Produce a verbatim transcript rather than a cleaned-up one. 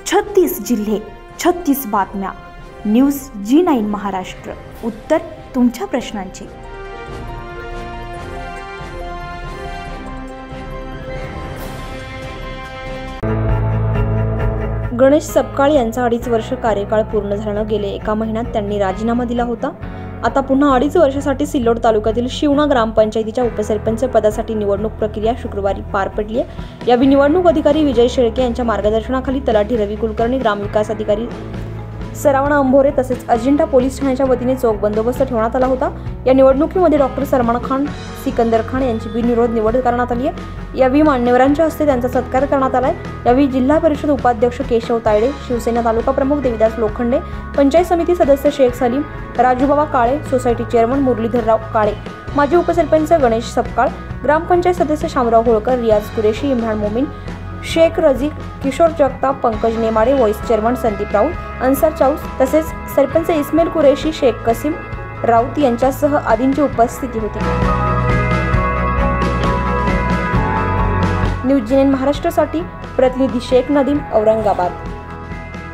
छत्तीस जिल्हे, छत्तीस बातम्या. News G nine Maharashtra. उत्तर तुमच्या प्रश्नांची. गणेश सपकाळ यांचा अडीच वर्ष कार्यकाळ पूर्ण झाल्यानं गेले एका महिन्यात त्यांनी राजीनामा दिला होता. आता पुन्हा अडीच वर्षासाठी सिल्लोड तालुक्यातील शिवणा ग्रामपंचायतीच्या उपसरपंच पदासाठी निवडणूक प्रक्रिया शुक्रवारी पार पडली आहे. यावेळी निवडणूक अधिकारी विजय शेळके यांच्या मार्गदर्शनाखाली तलाठी रवी कुलकर्णी, ग्रामविकास अधिकारी सरावणा अंभोरे तसेच अजिंठा पोलीस ठाण्याच्या वतीने चोख बंदोबस्त ठेवण्यात आला होता. या निवडणुकीमध्ये डॉक्टर सलमान खान, सिकंदर खान यांची बिनविरोध निवड करण्यात आली आहे. यावेळी मान्यवरांच्या हस्ते त्यांचा सत्कार करण्यात आला आहे. यावेळी जिल्हा परिषद उपाध्यक्ष केशव तायडे, शिवसेना तालुका प्रमुख देविदास लोखंडे, पंचायत समिती सदस्य शेख सलीम, राजूबाबा काळे, सोसायटी चेअरमन मुरलीधरराव काळे, माजी उपसरपंच गणेश सपकाळ, ग्रामपंचायत सदस्य शामराव होळकर, रियाज कुरेशी, इम्रान मोमीन, शेख रझीक, किशोर जगताप, पंकज नेमाडे, व्हाईस चेअरमन संदीप राऊत, अन्सार चाऊस तसेच सरपंच इस्माईल कुरेशी, शेख कसीम राऊत यांच्यासह आदींची उपस्थिती होती. न्यूज जी नाईन महाराष्ट्रासाठी प्रतिनिधी शेख नदीम, औरंगाबाद.